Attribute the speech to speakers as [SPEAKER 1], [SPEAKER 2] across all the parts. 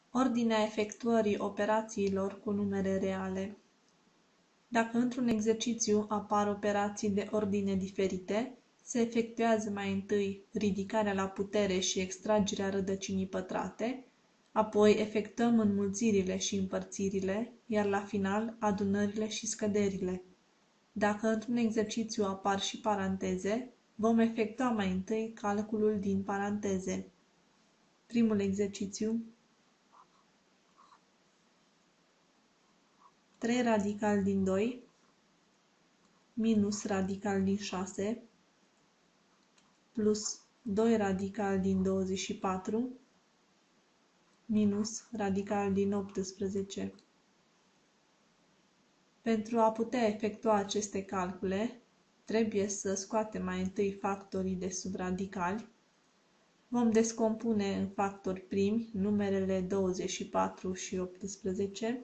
[SPEAKER 1] Ordinea efectuării operațiilor cu numere reale. Dacă într-un exercițiu apar operații de ordine diferite, se efectuează mai întâi ridicarea la putere și extragerea rădăcinii pătrate, apoi efectuăm înmulțirile și împărțirile, iar la final adunările și scăderile. Dacă într-un exercițiu apar și paranteze, vom efectua mai întâi calculul din paranteze. Primul exercițiu: 3 radical din 2 minus radical din 6 plus 2 radical din 24 minus radical din 18. Pentru a putea efectua aceste calcule, trebuie să scoatem mai întâi factorii de sub radicali. Vom descompune în factori primi numerele 24 și 18.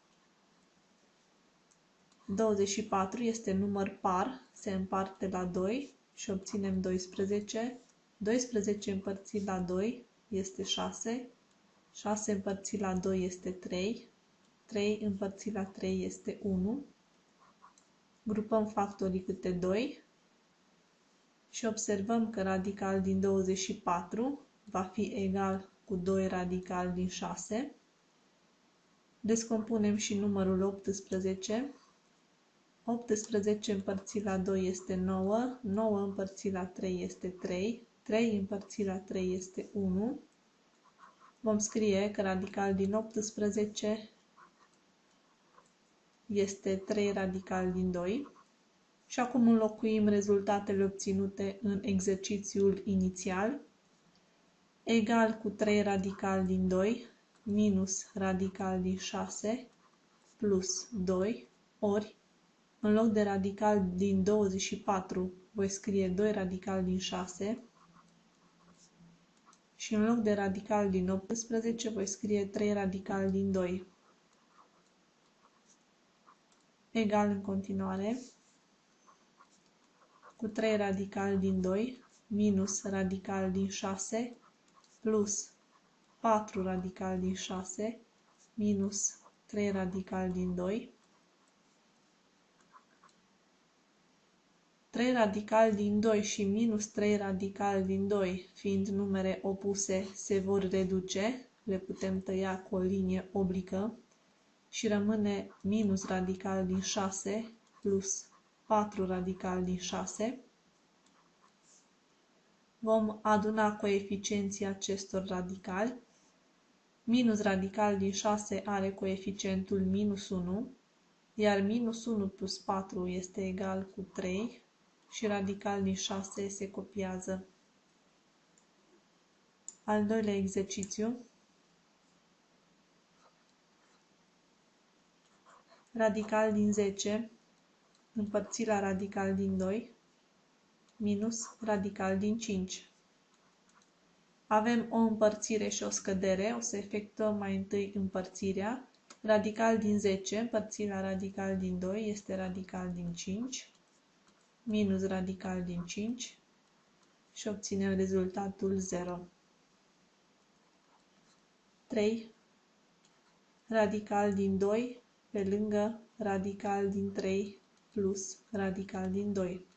[SPEAKER 1] 24 este număr par, se împarte la 2 și obținem 12. 12 împărțit la 2 este 6. 6 împărțit la 2 este 3. 3 împărțit la 3 este 1. Grupăm factorii câte 2 și observăm că radical din 24 va fi egal cu 2 radical din 6. Descompunem și numărul 18. 18 împărțit la 2 este 9, 9 împărțit la 3 este 3, 3 împărțit la 3 este 1. Vom scrie că radical din 18 este 3 radical din 2. Și acum înlocuim rezultatele obținute în exercițiul inițial. Egal cu 3 radical din 2 minus radical din 6 plus 2 ori, în loc de radical din 24, voi scrie 2 radical din 6 și în loc de radical din 18, voi scrie 3 radical din 2. Egal în continuare cu 3 radical din 2 minus radical din 6 plus 4 radical din 6 minus 3 radical din 2. 3 radical din 2 și minus 3 radical din 2, fiind numere opuse, se vor reduce, le putem tăia cu o linie oblică și rămâne minus radical din 6 plus 4 radical din 6. Vom aduna coeficienții acestor radicali. Minus radical din 6 are coeficientul minus 1, iar minus 1 plus 4 este egal cu 3 și radical din 6 se copiază. Al doilea exercițiu. Radical din 10 împărțit la radical din 2 minus radical din 5. Avem o împărțire și o scădere, o să efectuăm mai întâi împărțirea. Radical din 10 împărțit la radical din 2 este radical din 5 minus radical din 5 și obținem rezultatul 0. 3 radical din 2 pe lângă radical din 3 plus radical din 2.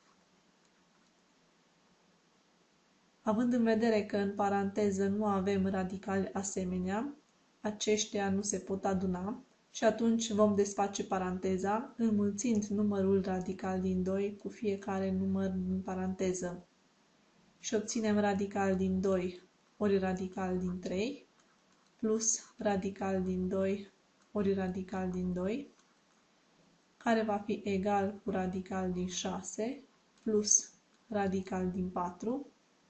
[SPEAKER 1] Având în vedere că în paranteză nu avem radicali asemenea, aceștia nu se pot aduna și atunci vom desface paranteza, înmulțind numărul radical din 2 cu fiecare număr din paranteză. Și obținem radical din 2 ori radical din 3 plus radical din 2 ori radical din 2, care va fi egal cu radical din 6 plus radical din 4.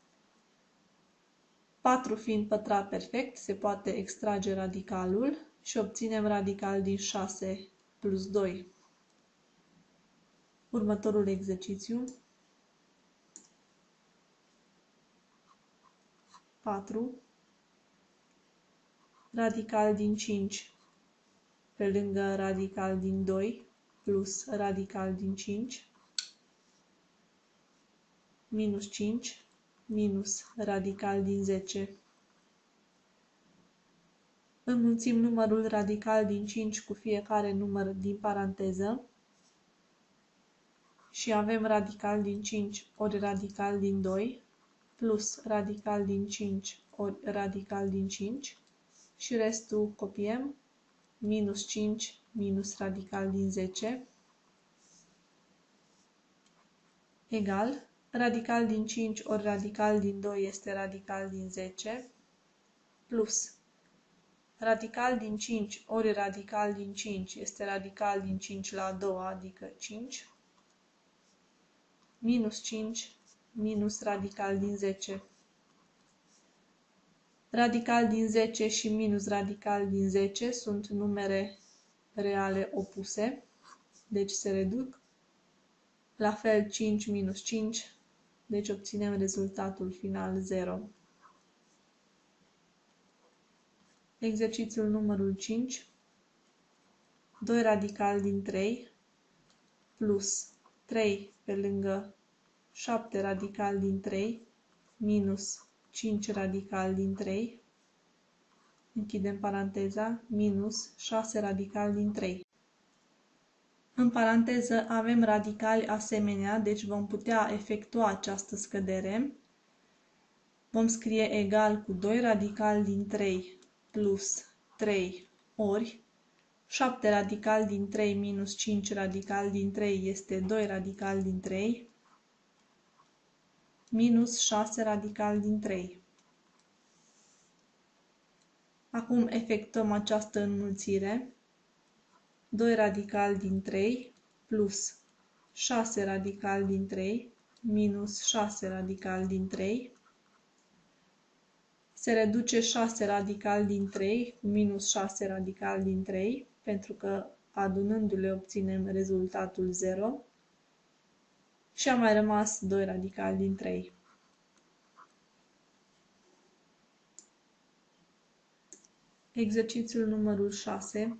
[SPEAKER 1] 4 fiind pătrat perfect, se poate extrage radicalul și obținem radical din 6 plus 2. Următorul exercițiu. 4 radical din 5 pe lângă radical din 2 plus radical din 5 minus 5 minus radical din 10. Înmulțim numărul radical din 5 cu fiecare număr din paranteză și avem radical din 5 ori radical din 2 plus radical din 5 ori radical din 5 și restul copiem, minus 5 minus radical din 10 egal, radical din 5 ori radical din 2 este radical din 10 plus radical din 5 ori radical din 5 este radical din 5 la a doua, adică 5, minus 5 minus radical din 10. Radical din 10 și minus radical din 10 sunt numere reale opuse, deci se reduc. La fel 5 minus 5, deci obținem rezultatul final 0. Exercițiul numărul 5. 2 radical din 3 plus 3 pe lângă 7 radical din 3 minus 5 radical din 3. Închidem paranteza, minus 6 radical din 3. În paranteză avem radicali asemenea, deci vom putea efectua această scădere. Vom scrie egal cu 2 radical din 3 plus 3 ori 7 radical din 3 minus 5 radical din 3 este 2 radical din 3 minus 6 radical din 3. Acum efectuăm această înmulțire. 2 radical din 3 plus 6 radical din 3 minus 6 radical din 3. Se reduce 6 radical din 3 cu minus 6 radical din 3, pentru că adunându-le obținem rezultatul 0. Și a mai rămas 2 radical din 3. Exercițiul numărul 6.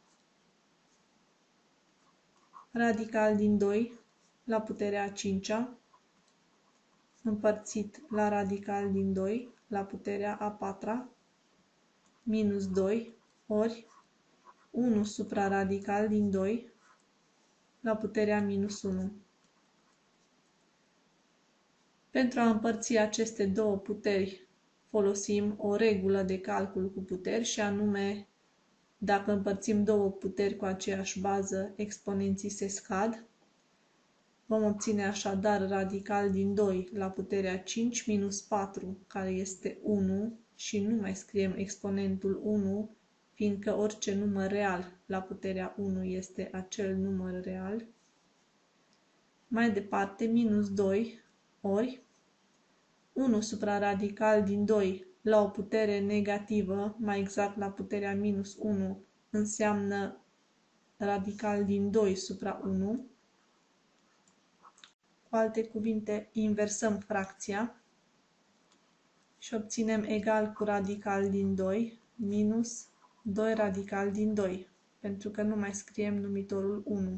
[SPEAKER 1] Radical din 2 la puterea a 5-a împărțit la radical din 2 la puterea a 4-a minus 2 ori 1 supraradical din 2 la puterea minus 1. Pentru a împărți aceste două puteri folosim o regulă de calcul cu puteri și anume, dacă împărțim două puteri cu aceeași bază, exponenții se scad. Vom obține așadar radical din 2 la puterea 5 minus 4, care este 1, și nu mai scriem exponentul 1, fiindcă orice număr real la puterea 1 este acel număr real. Mai departe, minus 2 ori 1 supraradical din 2 la o putere negativă, mai exact la puterea minus 1, înseamnă radical din 2 supra 1. Cu alte cuvinte, inversăm fracția și obținem egal cu radical din 2 minus 2 radical din 2, pentru că nu mai scriem numitorul 1.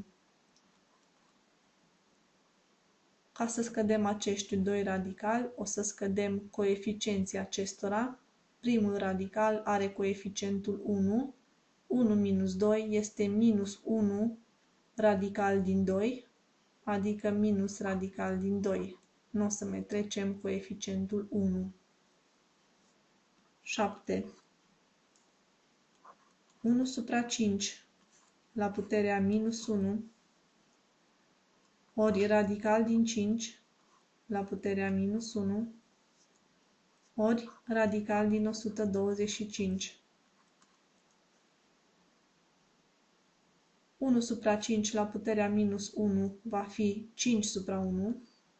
[SPEAKER 1] Ca să scădem acești doi radicali, o să scădem coeficienții acestora. Primul radical are coeficientul 1. 1 minus 2 este minus 1 radical din 2, adică minus radical din 2. Nu o să mai trecem coeficientul 1. 7. 1 supra 5 la puterea minus 1 ori radical din 5 la puterea minus 1 ori radical din 125. 1 supra 5 la puterea minus 1 va fi 5 supra 1.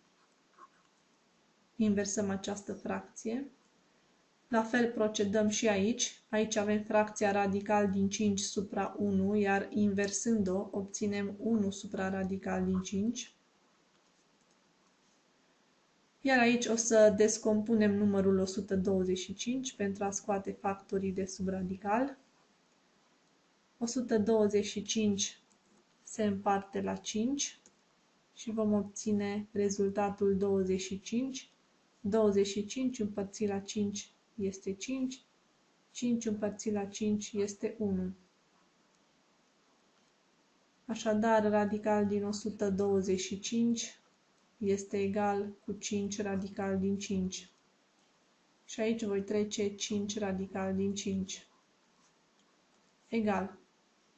[SPEAKER 1] Inversăm această fracție. La fel procedăm și aici. Aici avem fracția radical din 5 supra 1, iar inversând-o obținem 1 supra radical din 5. Iar aici o să descompunem numărul 125 pentru a scoate factorii de sub radical. 125 se împarte la 5 și vom obține rezultatul 25. 25 împărțit la 5 este 5. 5 împărțit la 5 este 1. Așadar, radical din 125 este egal cu 5 radical din 5. Și aici voi trece 5 radical din 5. Egal.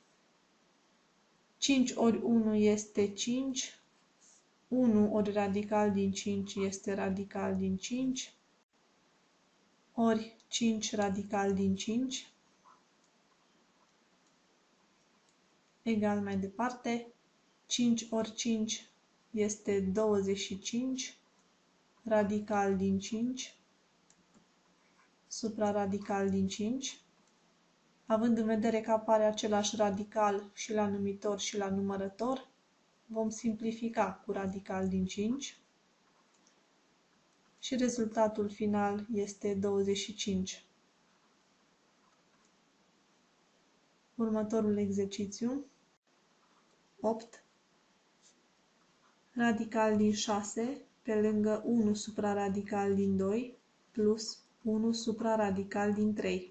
[SPEAKER 1] 5 ori 1 este 5. 1 ori radical din 5 este radical din 5. Ori 5 radical din 5. Egal mai departe. 5 ori 5 este 25. Radical din 5. Supra-radical din 5. Având în vedere că apare același radical și la numitor și la numărător, vom simplifica cu radical din 5 și rezultatul final este 25. Următorul exercițiu. 8. Radical din 6 pe lângă 1 supra-radical din 2 plus 1 supra-radical din 3.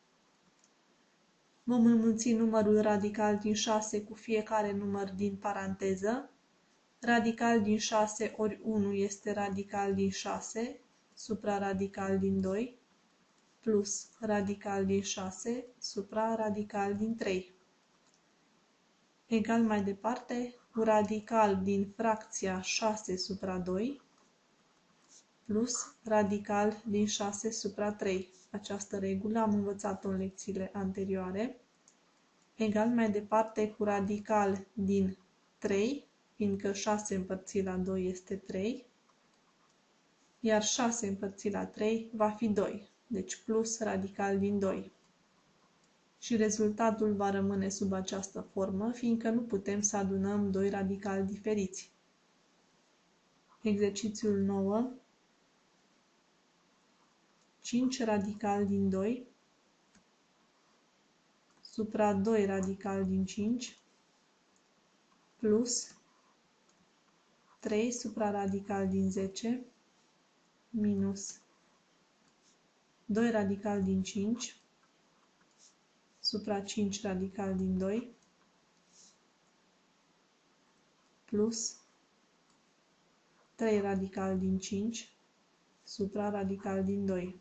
[SPEAKER 1] Vom înmulți numărul radical din 6 cu fiecare număr din paranteză. Radical din 6 ori 1 este radical din 6, supra-radical din 2, plus radical din 6, supra-radical din 3. Egal mai departe cu radical din fracția 6 supra 2, plus radical din 6 supra 3. Această regulă am învățat-o în lecțiile anterioare. Egal mai departe cu radical din 3, fiindcă 6 împărțit la 2 este 3, iar 6 împărțit la 3 va fi 2, deci plus radical din 2. Și rezultatul va rămâne sub această formă, fiindcă nu putem să adunăm doi radicali diferiți. Exercițiul 9. 5 radical din 2 supra 2 radical din 5 plus 3 supra-radical din 10 minus 2 radical din 5 supra 5 radical din 2 plus 3 radical din 5 supra radical din 2.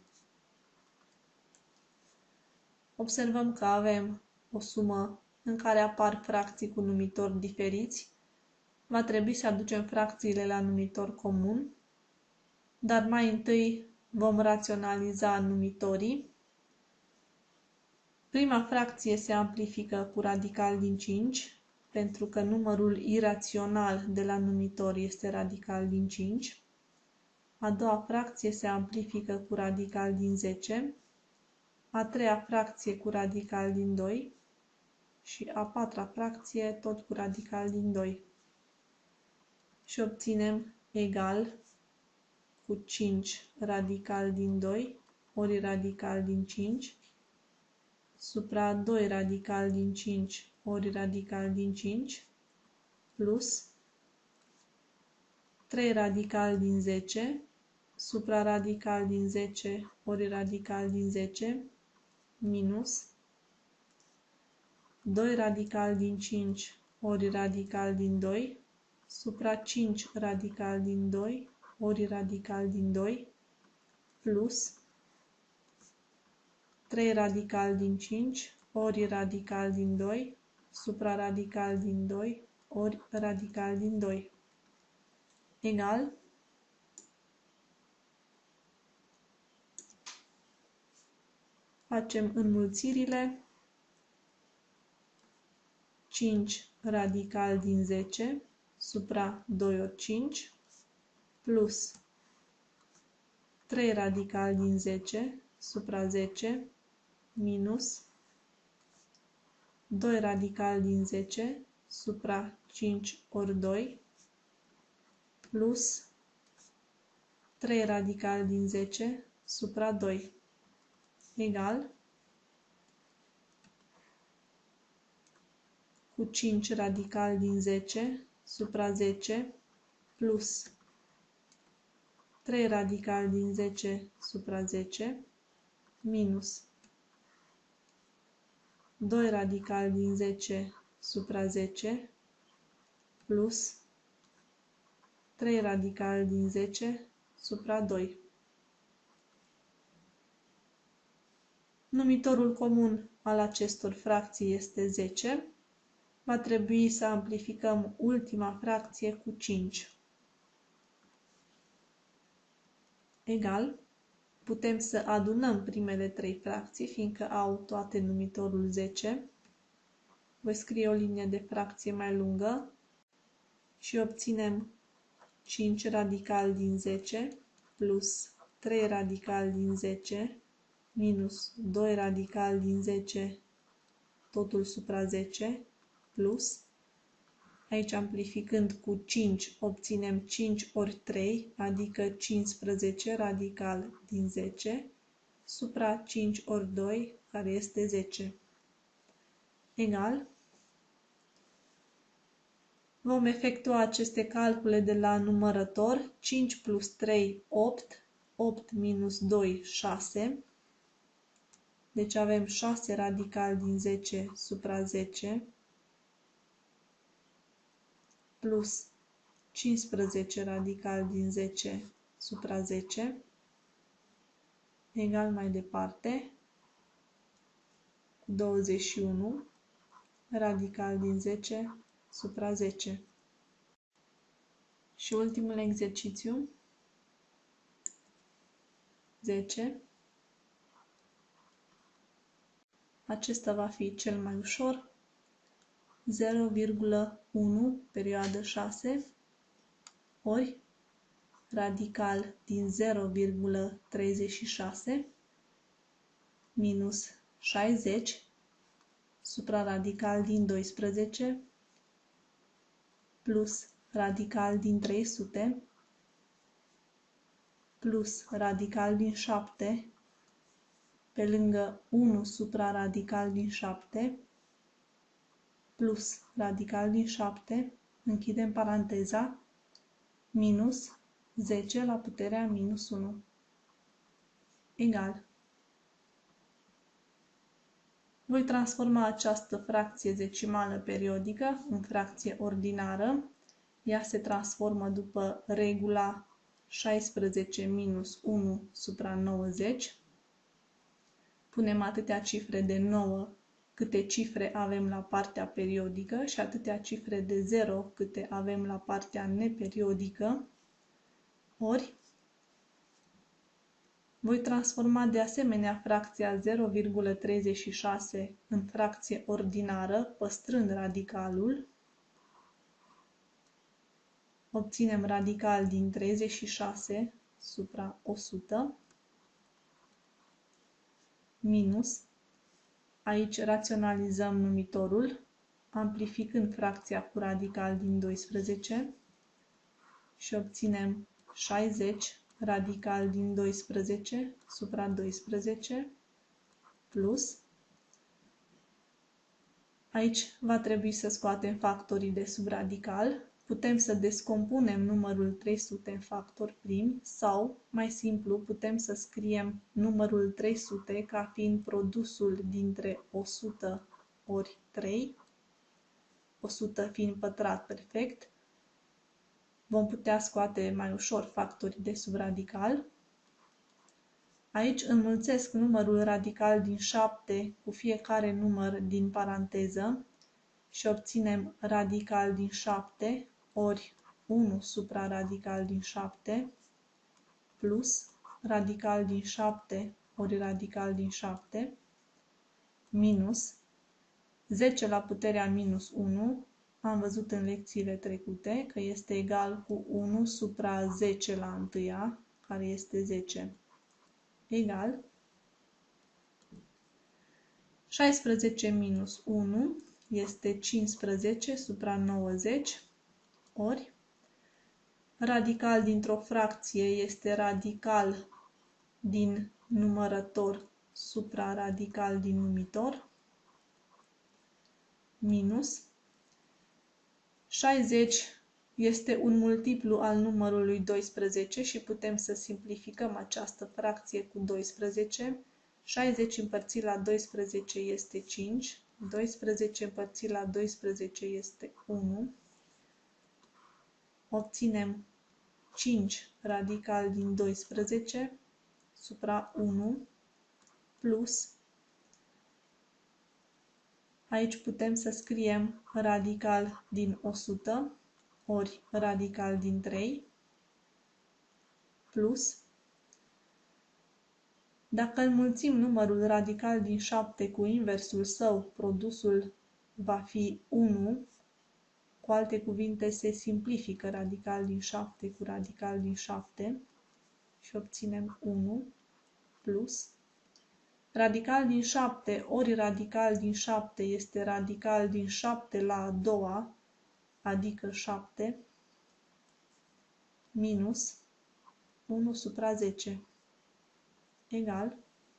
[SPEAKER 1] Observăm că avem o sumă în care apar fracții cu numitori diferiți. Va trebui să aducem fracțiile la numitor comun, dar mai întâi vom raționaliza numitorii. Prima fracție se amplifică cu radical din 5, pentru că numărul irațional de la numitor este radical din 5. A doua fracție se amplifică cu radical din 10, a treia fracție cu radical din 2 și a patra fracție tot cu radical din 2. Și obținem egal cu 5 radical din 2 ori radical din 5 supra 2 radical din 5 ori radical din 5 plus 3 radical din 10 supra radical din 10 ori radical din 10 minus 2 radical din 5 ori radical din 2 supra 5 radical din 2 ori radical din 2 plus 3 radical din 5 ori radical din 2 supra radical din 2 ori radical din 2 egal facem înmulțirile 5 radical din 10 supra 2 ori 5 plus 3 radical din 10 supra 10 minus 2 radical din 10 supra 5 ori 2 plus 3 radical din 10 supra 2 egal cu 5 radical din 10 supra 10 plus 3 radical din 10 supra 10 minus 2 radical din 10 supra 10 plus 3 radical din 10 supra 2. Numitorul comun al acestor fracții este 10. Va trebui să amplificăm ultima fracție cu 5. Egal. Putem să adunăm primele 3 fracții, fiindcă au toate numitorul 10. Voi scrie o linie de fracție mai lungă și obținem 5 radical din 10 plus 3 radical din 10 minus 2 radical din 10, totul supra 10, plus, aici amplificând cu 5, obținem 5 ori 3, adică 15 radical din 10, supra 5 ori 2, care este 10. Egal. Vom efectua aceste calcule de la numărător. 5 plus 3, 8, 8 minus 2, 6. Deci avem 6 radical din 10 supra 10 plus 15 radical din 10 supra 10 egal mai departe 21 radical din 10 supra 10. Și ultimul exercițiu, 10. Acesta va fi cel mai ușor. 0,1 perioadă 6 ori radical din 0,36 minus 60 supra radical din 12 plus radical din 300 plus radical din 7 pe lângă 1 supra radical din 7 plus radical din 7, închidem paranteza, minus 10 la puterea minus 1 egal. Voi transforma această fracție decimală periodică în fracție ordinară. Ea se transformă după regula 16 minus 1 supra 90. Punem atâtea cifre de 9 câte cifre avem la partea periodică și atâtea cifre de 0 câte avem la partea neperiodică, ori voi transforma de asemenea fracția 0,36 în fracție ordinară, păstrând radicalul. Obținem radical din 36 supra 100 minus, aici raționalizăm numitorul, amplificând fracția cu radical din 12 și obținem 60 radical din 12 supra 12 plus, aici va trebui să scoatem factorii de sub radical. Putem să descompunem numărul 300 în factori primi sau, mai simplu, putem să scriem numărul 300 ca fiind produsul dintre 100 ori 3, 100 fiind pătrat perfect. Vom putea scoate mai ușor factorii de sub radical. Aici înmulțesc numărul radical din 7 cu fiecare număr din paranteză și obținem radical din 7 ori 1 supra radical din 7 plus radical din 7 ori radical din 7 minus 10 la puterea minus 1. Am văzut în lecțiile trecute că este egal cu 1 supra 10 la întâia, care este 10, egal 16 minus 1 este 15 supra 90, ori radical dintr-o fracție este radical din numărător supra radical din numitor, minus 60 este un multiplu al numărului 12 și putem să simplificăm această fracție cu 12. 60 împărțit la 12 este 5, 12 împărțit la 12 este 1. Obținem 5 radical din 12 supra 1 plus, aici putem să scriem radical din 100 ori radical din 3 plus, dacă înmulțim numărul radical din 7 cu inversul său, produsul va fi 1. Cu alte cuvinte, se simplifică radical din 7 cu radical din 7 și obținem 1 plus. Radical din 7 ori radical din 7 este radical din 7 la a doua, adică 7, minus 1 supra 10 egal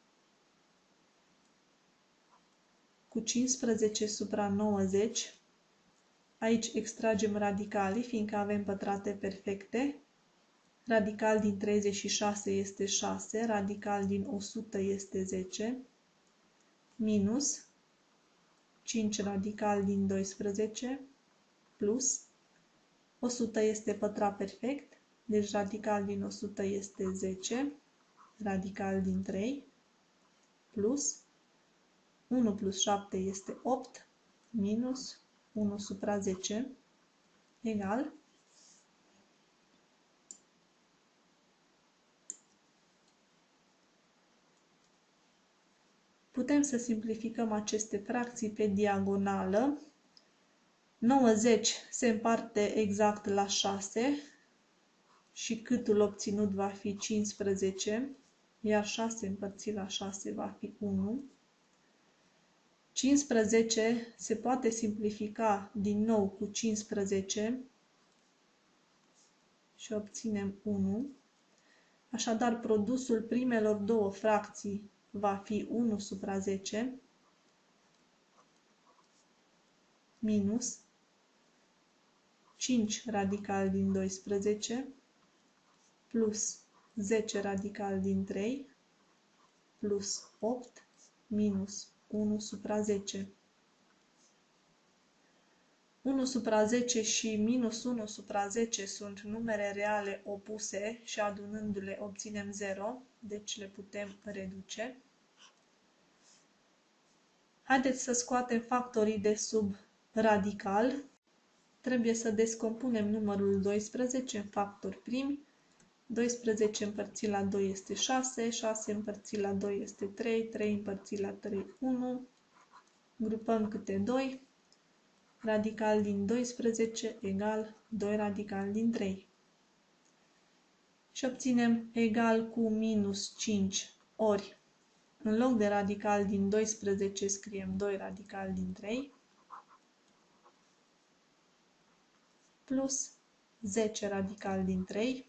[SPEAKER 1] cu 15 supra 90. Aici extragem radicalii, fiindcă avem pătrate perfecte. Radical din 36 este 6, radical din 100 este 10, minus 5 radical din 12, plus 100 este pătrat perfect, deci radical din 100 este 10, radical din 3, plus 1 plus 7 este 8, minus 1 supra 10, egal putem să simplificăm aceste fracții pe diagonală. 90 se împarte exact la 6 și câtul obținut va fi 15, iar 6 împărțit la 6 va fi 1. 15 se poate simplifica din nou cu 15 și obținem 1. Așadar, produsul primelor două fracții va fi 1 supra 10 minus 5 radical din 12 plus 10 radical din 3 plus 8 minus 1 supra 10. 1 supra 10 și minus 1 supra 10 sunt numere reale opuse și adunându-le obținem 0, deci le putem reduce. Haideți să scoatem factorii de sub radical. Trebuie să descompunem numărul 12 în factori primi. 12 împărțit la 2 este 6, 6 împărțit la 2 este 3, 3 împărțit la 3, 1. Grupăm câte 2. Radical din 12 egal 2 radical din 3. Și obținem egal cu minus 5 ori, în loc de radical din 12 scriem 2 radical din 3 plus 10 radical din 3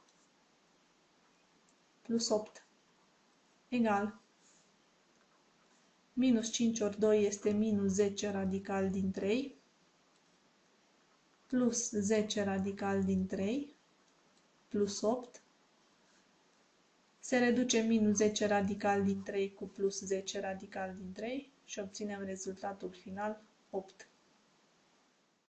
[SPEAKER 1] plus 8 egal minus 5 ori 2 este minus 10 radical din 3 plus 10 radical din 3 plus 8. Se reduce minus 10 radical din 3 cu plus 10 radical din 3 și obținem rezultatul final 8.